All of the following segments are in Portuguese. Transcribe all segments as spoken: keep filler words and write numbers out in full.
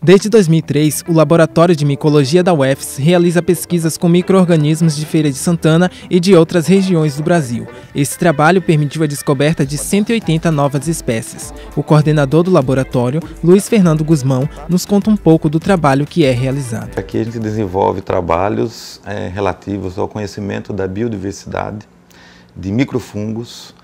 Desde dois mil e três, o Laboratório de Micologia da U F S realiza pesquisas com micro-organismos de Feira de Santana e de outras regiões do Brasil. Esse trabalho permitiu a descoberta de cento e oitenta novas espécies. O coordenador do laboratório, Luiz Fernando Guzmão, nos conta um pouco do trabalho que é realizado. Aqui a gente desenvolve trabalhos é, relativos ao conhecimento da biodiversidade, de microfungos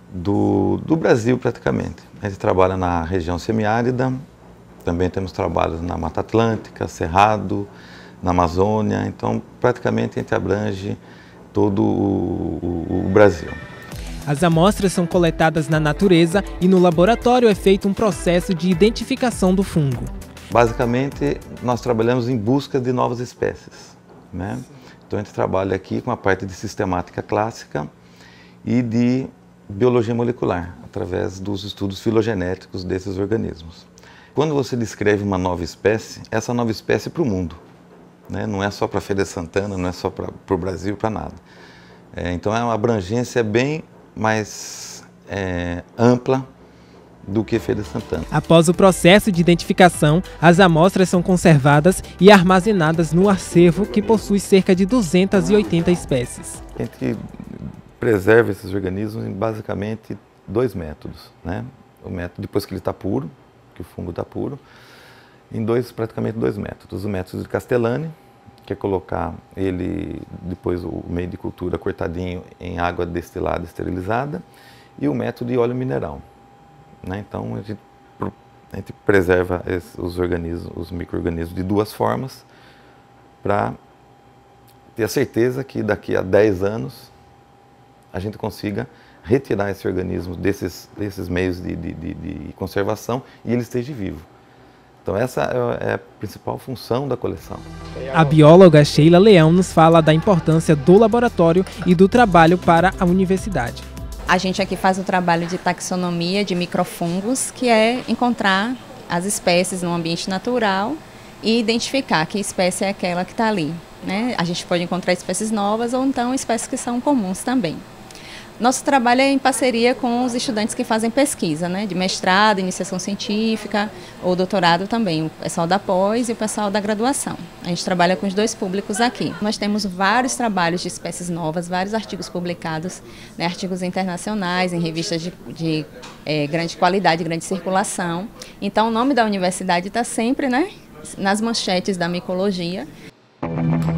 do, do Brasil praticamente. A gente trabalha na região semiárida. Também temos trabalhos na Mata Atlântica, Cerrado, na Amazônia, então praticamente a gente abrange todo o, o, o Brasil. As amostras são coletadas na natureza e no laboratório é feito um processo de identificação do fungo. Basicamente, nós trabalhamos em busca de novas espécies, né? Então a gente trabalha aqui com a parte de sistemática clássica e de biologia molecular, através dos estudos filogenéticos desses organismos. Quando você descreve uma nova espécie, essa nova espécie é para o mundo, né? Não é só para a Feira de Santana, não é só para o Brasil, para nada. É, então é uma abrangência bem mais é, ampla do que Feira de Santana. Após o processo de identificação, as amostras são conservadas e armazenadas no acervo que possui cerca de duzentas e oitenta espécies. A gente preserva esses organismos em basicamente dois métodos, né? O método depois que ele está puro, que o fungo está puro, em dois, praticamente dois métodos. O método de Castellani, que é colocar ele, depois o meio de cultura cortadinho em água destilada, esterilizada, e o método de óleo mineral, né? Então a gente, a gente preserva esses, os organismos, os micro-organismos de duas formas, para ter a certeza que daqui a dez anos a gente consiga retirar esse organismo desses, desses meios de, de, de, de conservação e ele esteja vivo. Então essa é a principal função da coleção. A bióloga Sheila Leão nos fala da importância do laboratório e do trabalho para a universidade. A gente aqui faz o trabalho de taxonomia de microfungos, que é encontrar as espécies no ambiente natural e identificar que espécie é aquela que está ali, né? A gente pode encontrar espécies novas ou então espécies que são comuns também. Nosso trabalho é em parceria com os estudantes que fazem pesquisa, né, de mestrado, iniciação científica ou doutorado também, o pessoal da pós e o pessoal da graduação. A gente trabalha com os dois públicos aqui. Nós temos vários trabalhos de espécies novas, vários artigos publicados, né, artigos internacionais, em revistas de, de é, grande qualidade, grande circulação. Então o nome da universidade está sempre, né, nas manchetes da micologia.